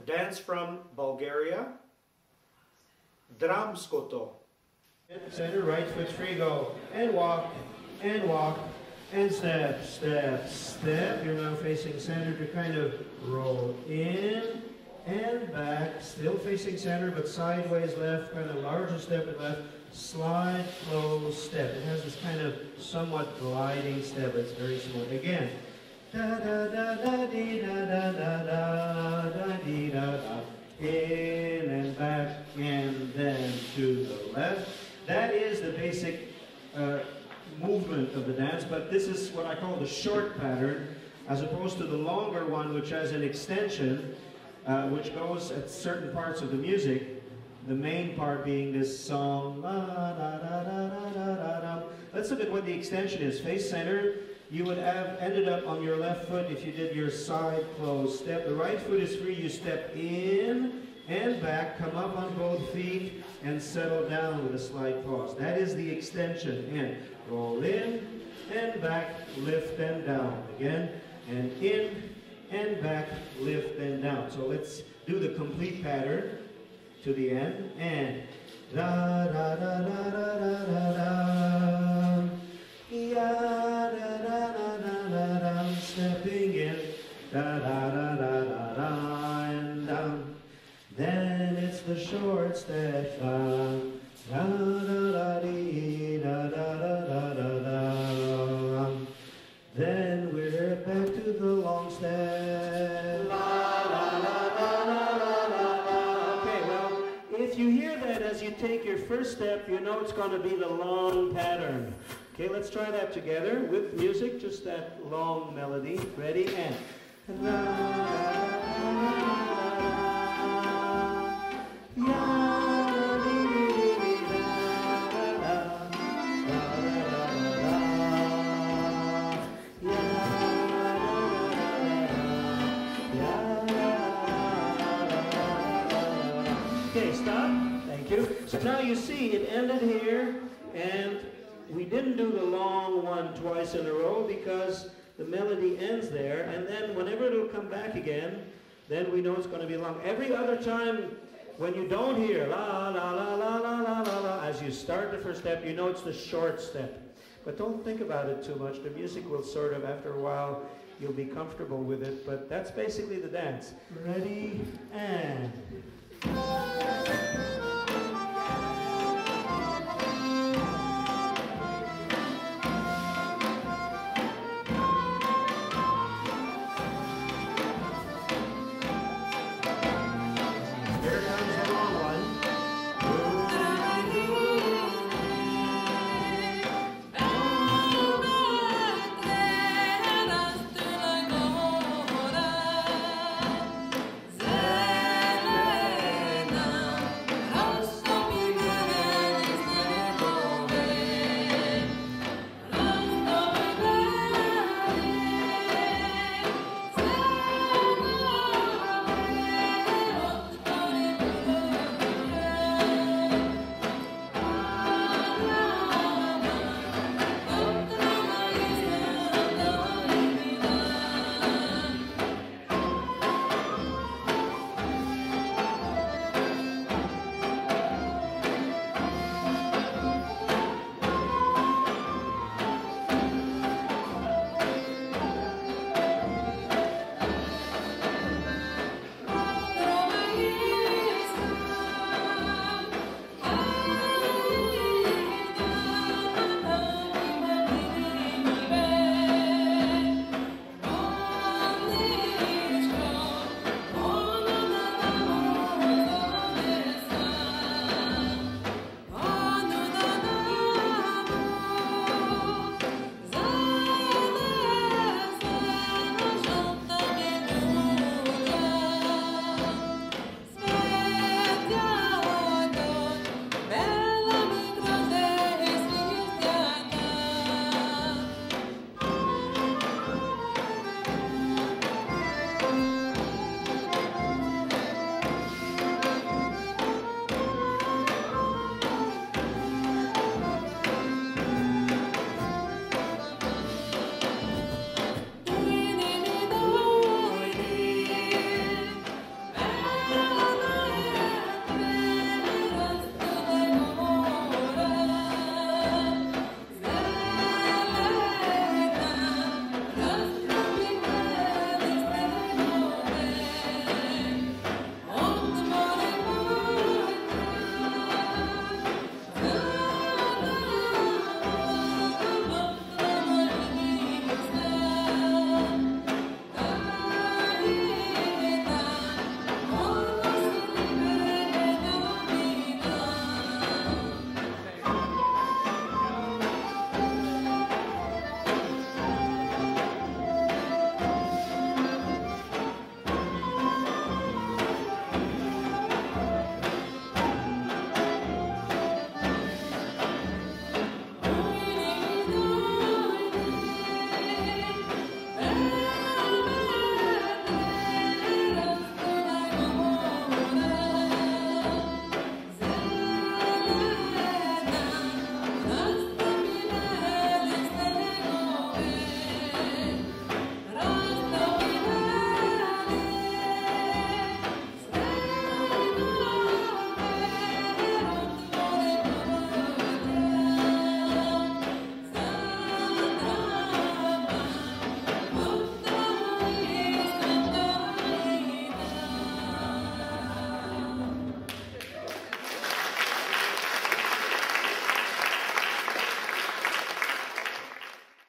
dance from Bulgaria, Dramskoto. Center, right foot free, go, and walk, and step, step, step. You're now facing center to kind of roll in and back, still facing center, but sideways left, kind of larger step and left, slide, close, step. It has this kind of somewhat gliding step. It's very smooth. Again. Da da da da dee da da da da da dee da da. In and back and then to the left. That is the basic movement of the dance, but this is what I call the short pattern, as opposed to the longer one, which has an extension, which goes at certain parts of the music. The main part being this song. La, da, da, da, da, da, da, da. Let's look at what the extension is. Face center. You would have ended up on your left foot if you did your side close step. The right foot is free. You step in and back, come up on both feet, and settle down with a slight pause. That is the extension. And roll in and back, lift and down. Again, and in and back, lift and down. So let's do the complete pattern to the end. And da da da da da da da da. Ya da da da da da da. Stepping in. Da da da da da da. And down. Then it's the short step. Da da da da dee, da da da da da da. Then we're back to the long step. La la la la la la la. Okay, well, if you hear that as you take your first step, you know it's going to be the long pattern. Okay, let's try that together with music, just that long melody. Ready? And la la la la. Okay, stop. Thank you. So now you see it ended here, and we didn't do the long one twice in a row because the melody ends there, and then whenever it'll come back again, then we know it's going to be long. Every other time when you don't hear la la la la la la la la as you start the first step, you know it's the short step. But don't think about it too much. The music will sort of, after a while, you'll be comfortable with it. But that's basically the dance. Ready, and...